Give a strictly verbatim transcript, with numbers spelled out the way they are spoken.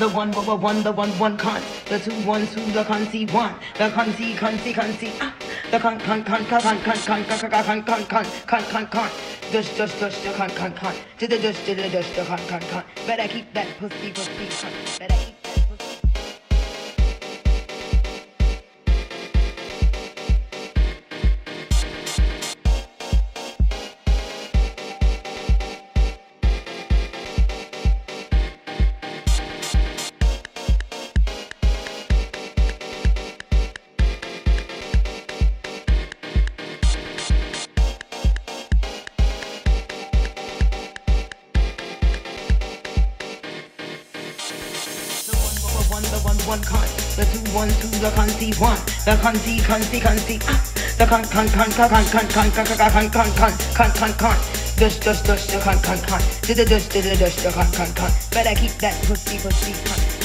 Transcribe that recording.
The one, one, one, one, the one, one con. The two, one, two, the con, see one. The con, see, con, see, con, see. Ah. The con, con, con, con, con, con, con, con, con, con, con, con, con, con, con. Dush, dush, dush, the con, con, con. To the dush, to the dush, the con, con, con. Better keep that pussy, pussy, con. Better keep that pussy. One, the one, one con, the two, one, two, the con, see one, the con, see, con, see, con, see, ah, the con, con, con, con, con, con, con, con, con, con, con, con, con, con, dush, dush, dush, the con, con, con, to the dush, to the dush, the con, con, con, better keep that pussy, pussy, con.